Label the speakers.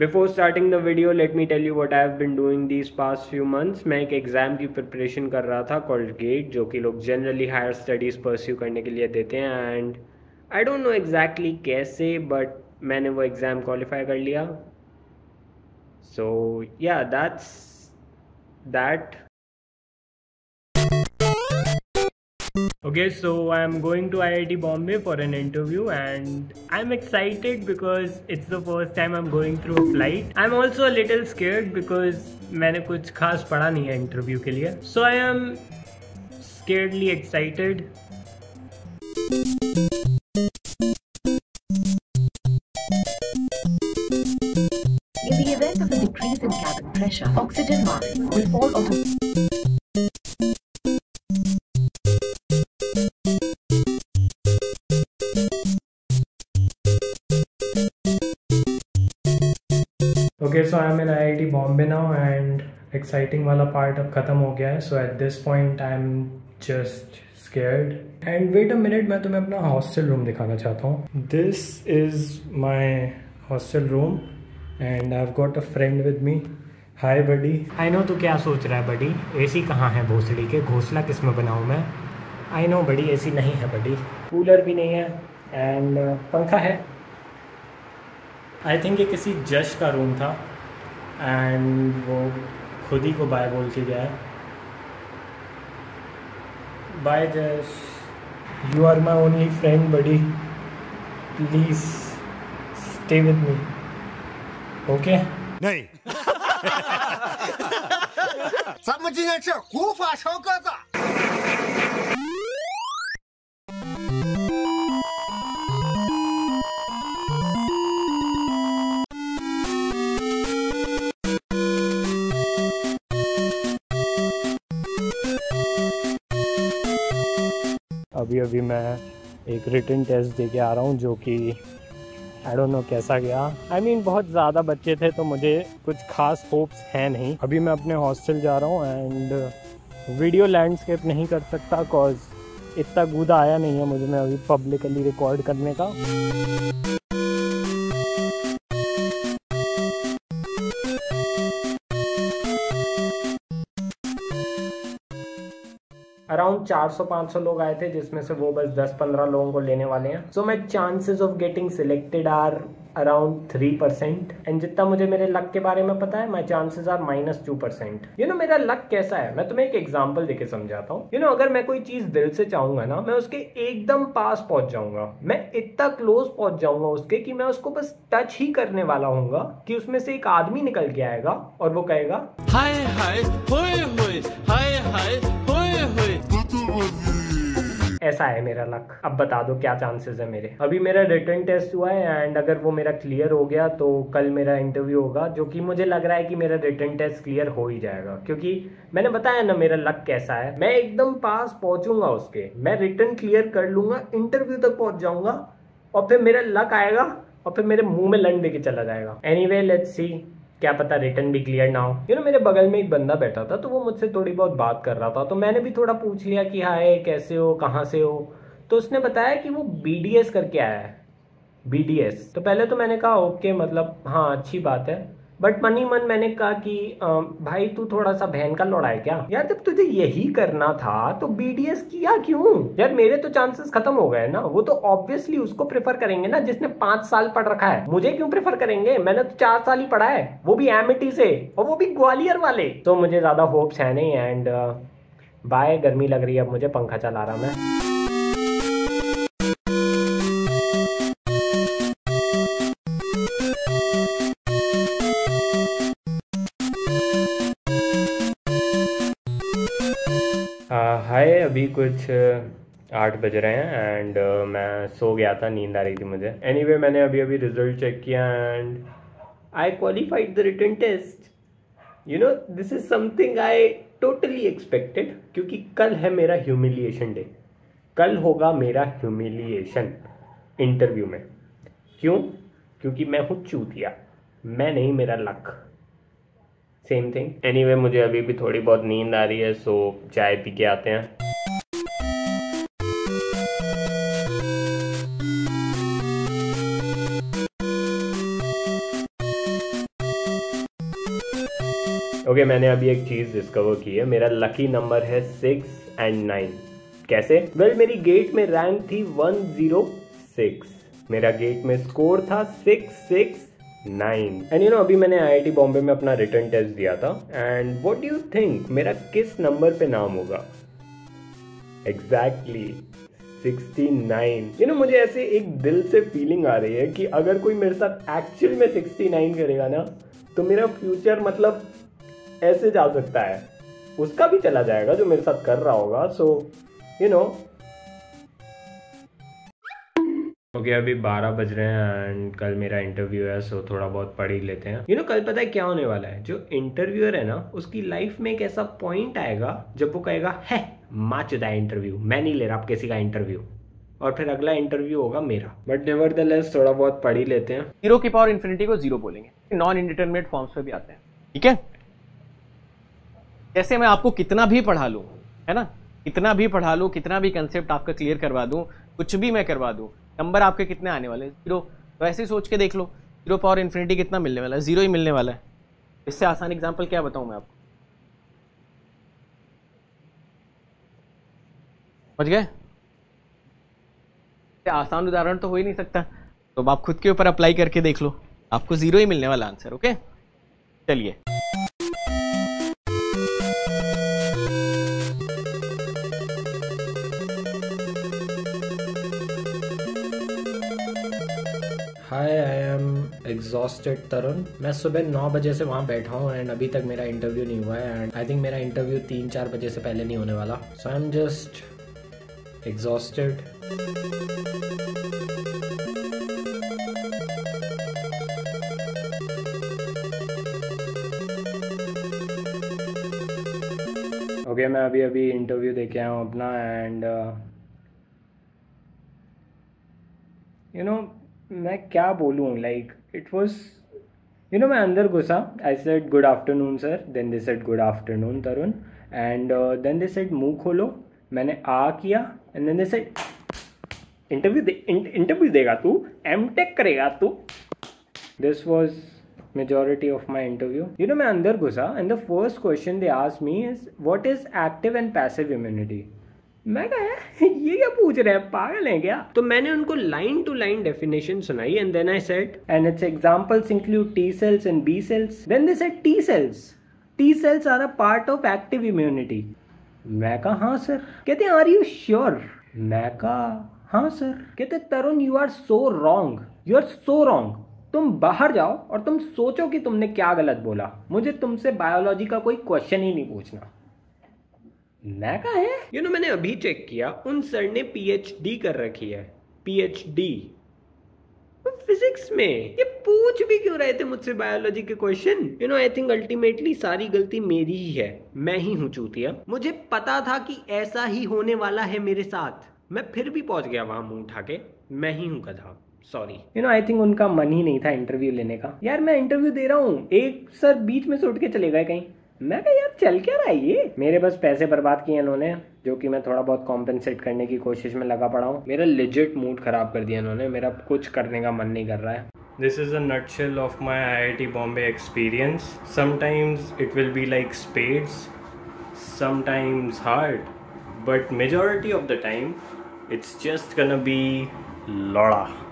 Speaker 1: Before starting the video, let me tell you what I have been doing these past few months. मैं एक exam की preparation कर रहा था called gate, जो कि लोग जनरली हायर स्टडीज़ परस्यू करने के लिए देते हैं and I don't know exactly कैसे बट मैंने वो एग्ज़ाम क्वालिफाई कर लिया. So yeah that's that. Okay, so I'm going to IIT Bombay for an interview and I'm excited because it's the first time I'm going through a flight. I'm also a little scared because मैंने कुछ खास पढ़ा नहीं है interview के लिए. So I am scaredly excited.
Speaker 2: In the event of a decrease in cabin pressure, oxygen mask will fall off.
Speaker 1: Okay, so I'm in IIT Bombay now and exciting वाला part अब ख़त्म हो गया है. So at this point I'm just scared. And wait a minute, मैं तुम्हें अपना hostel room दिखाना चाहता हूँ. This is my hostel room and I've got a friend with me. Hi buddy. I know तू क्या सोच रहा है buddy. AC कहाँ है भोसड़ी के, घोंसला किस में बनाऊँ मैं. I know buddy, AC नहीं है buddy. कूलर भी नहीं है and पंखा है. आई थिंक ये किसी जज का रूम था एंड वो खुद ही को बाय बोल के गया है. बाय जज, you are my only friend buddy, please stay with me. Okay
Speaker 3: नहीं 咱们今天是无法收鸽子。
Speaker 1: अभी मैं एक रिटन टेस्ट दे के आ रहा हूँ जो कि आई डोंट नो कैसा गया. आई मीन बहुत ज़्यादा बच्चे थे तो मुझे कुछ खास होप्स हैं नहीं. अभी मैं अपने हॉस्टल जा रहा हूँ एंड वीडियो लैंडस्केप नहीं कर सकता कॉज इतना गूदा आया नहीं है मुझे में अभी पब्लिकली रिकॉर्ड करने का. अराउंड 400-500 लोग आए थे जिसमें से वो बस 10-15 लोगों को लेने वाले हैं. So my chances of getting selected are around 3% and जितना मुझे मेरे लक के बारे में पता है my chances are -2%. You know मेरा लक कैसा है, मैं तुम्हें एक एग्जांपल देके समझाता हूँ. यू नो अगर मैं कोई चीज दिल से चाहूंगा ना, मैं उसके एकदम पास पहुंच जाऊंगा. मैं इतना क्लोज पहुंच जाऊंगा उसके कि मैं उसको बस टच ही करने वाला हूँ कि उसमें से एक आदमी निकल के आएगा और वो कहेगा
Speaker 4: हाय हाय होए होए, हाय हाय होए होए.
Speaker 1: ऐसा है मेरा लक. अब बता दो क्या चांसेस है मेरे. अभी मेरा रिटन टेस्ट हुआ है एंड अगर वो मेरा क्लियर हो गया तो कल मेरा इंटरव्यू होगा, जो कि मुझे लग रहा है कि मेरा रिटन टेस्ट क्लियर हो ही जाएगा क्योंकि मैंने बताया ना मेरा लक कैसा है. मैं एकदम पास पहुंचूंगा उसके, मैं रिटन क्लियर कर लूंगा, इंटरव्यू तक पहुंच जाऊंगा और फिर मेरा लक आएगा और फिर मेरे मुंह में लंड देके चला जाएगा. एनीवे लेट्स सी, क्या पता रिटर्न भी क्लियर ना हो. यू नो मेरे बगल में एक बंदा बैठा था तो वो मुझसे थोड़ी बहुत बात कर रहा था तो मैंने भी थोड़ा पूछ लिया कि हाय कैसे हो, कहाँ से हो. तो उसने बताया कि वो BDS करके आया है. BDS. तो पहले तो मैंने कहा ओके, मतलब हाँ अच्छी बात है, बट मन ही मन मैंने कहा कि भाई तू थोड़ा सा बहन का लौड़ा है क्या यार. जब तुझे यही करना था तो BDS किया क्यों यार. मेरे तो चांसेस खत्म हो गए ना. वो तो ऑब्वियसली उसको प्रेफर करेंगे ना जिसने 5 साल पढ़ रखा है. मुझे क्यों प्रेफर करेंगे, मैंने तो 4 साल ही पढ़ा है, वो भी एमिटी से, और वो भी ग्वालियर वाले. तो मुझे ज्यादा होप्स है नहीं एंड बाय. गर्मी लग रही है अब मुझे, पंखा चला रहा मैं. हाय, अभी कुछ 8 बज रहे हैं एंड मैं सो गया था, नींद आ रही थी मुझे. एनीवे मैंने अभी रिजल्ट चेक किया and I qualified the written test. You know this is something I totally expected क्योंकि कल है मेरा ह्यूमिलिएशन डे. कल होगा मेरा ह्यूमिलिएशन इंटरव्यू में. क्यों? क्योंकि मैं हूँ चूतिया, मैं नहीं मेरा लक. Same thing. एनीवे मुझे अभी भी थोड़ी बहुत नींद आ रही है सो चाय पी के आते हैं. ओके, मैंने अभी एक चीज़ डिस्कवर की है। मेरा लकी नंबर है 6 and 9। कैसे? वेल, मेरी गेट में रैंक थी 106। मेरा गेट में स्कोर था 669। एंड अभी मैंने IIT बॉम्बे में अपना रिटन टेस्ट दिया था। And what do you think मेरा किस नंबर पे नाम होगा? एग्जैक्टली 69। मुझे ऐसे एक दिल से फीलिंग आ रही है कि अगर कोई मेरे साथ एक्चुअल में 69 करेगा ना, तो मेरा फ्यूचर मतलब ऐसे जा सकता है, उसका भी चला जाएगा जो मेरे साथ कर रहा होगा। सो ओके, अभी 12 बज रहे हैं एंड कल मेरा इंटरव्यू है, सो थोड़ा बहुत पढ़ ही लेते हैं। कल पता है क्या होने वाला है? जो इंटरव्यूअर है ना, उसकी लाइफ में एक ऐसा पॉइंट आएगा जब वो कहेगा है माचुदा इंटरव्यू, मैं नहीं ले रहा आप किसी का इंटरव्यू, और फिर अगला इंटरव्यू होगा मेरा। बट नेवरदलेस थोड़ा बहुत पढ़ ही लेते हैं।
Speaker 5: 0 की पावर इन्फिनिटी को 0 बोलेंगे, नॉन इंडिटरमिनेट फॉर्म्स पे भी आते हैं, ठीक है। जैसे मैं आपको कितना भी पढ़ा लूं, है ना, कितना भी पढ़ा लूं, कितना भी कंसेप्ट आपका क्लियर करवा दूं, कुछ भी मैं करवा दूं, नंबर आपके कितने आने वाले हैं? 0। तो ऐसे ही सोच के देख लो, 0 पावर इन्फिनिटी कितना मिलने वाला है? 0 ही मिलने वाला है। इससे आसान एग्जाम्पल क्या बताऊं मैं आपको? समझ गए? आसान उदाहरण तो हो ही नहीं सकता, तो आप खुद के ऊपर अप्लाई करके देख लो, आपको 0 ही मिलने वाला आंसर। ओके, चलिए।
Speaker 1: Hi, I am exhausted Tarun. मैं सुबह 9 बजे से वहाँ बैठा हूँ एंड अभी तक मेरा इंटरव्यू नहीं हुआ है। एंड आई थिंक मेरा इंटरव्यू 3-4 बजे से पहले नहीं होने वाला। So I am just exhausted. Okay, मैं अभी इंटरव्यू दे के आया हूँ अपना। एंड मैं क्या बोलूँ, लाइक इट वॉज मैं अंदर घुसा। I said good afternoon sir, then they said good afternoon Tarun, and then they said मुंह खोलो। मैंने किया and then they said interview देगा तू, एमटेक करेगा तू। This was majority of my interview. मैं अंदर घुसा and the first question they asked me is what is active and passive immunity. मैं कहा ये क्या पूछ रहे हैं, पागल हैं क्या? तो मैंने उनको लाइन टू लाइन डेफिनेशन सुनाई and then I said and its examples include T cells and B cells. Then they said T cells. T cells are a part of active immunity. मैं कहा हाँ सर। कहते are you sure? मैं कहा हाँ sir. कहते तरुण you are so wrong. You are so wrong. तुम बाहर जाओ और तुम सोचो कि तुमने क्या गलत बोला, मुझे तुमसे बायोलॉजी का कोई क्वेश्चन ही नहीं पूछना। मैं कहा है मैंने अभी चेक किया, उन सर ने PhD कर रखी है, PhD फिजिक्स में। ये पूछ भी क्यों रहे थे मुझसे बायोलॉजी के क्वेश्चन? आई थिंक अल्टीमेटली सारी गलती मेरी ही है, मैं ही हूँ चूतिया। मुझे पता था कि ऐसा ही होने वाला है मेरे साथ, मैं फिर भी पहुंच गया वहां मुंह उठा के। मैं ही हूँ गधा, सॉरी। आई थिंक उनका मन ही नहीं था इंटरव्यू लेने का। यार मैं इंटरव्यू दे रहा हूँ, एक सर बीच में से उठ के चले गए कहीं। मैं कहा यार चल क्या रहा है ये? मेरे बस पैसे बर्बाद किए इन्होंने, जो कि मैं थोड़ा बहुत कॉम्पेंसेट करने की कोशिश में लगा पड़ा हूँ। मेरा लेजिट मूड खराब कर दिया इन्होंने, मेरा कुछ करने का मन नहीं कर रहा है। This is a nutshell of my IIT Bombay experience. Sometimes it will be like spades, sometimes hard, but majority of the time it's just gonna be Lola.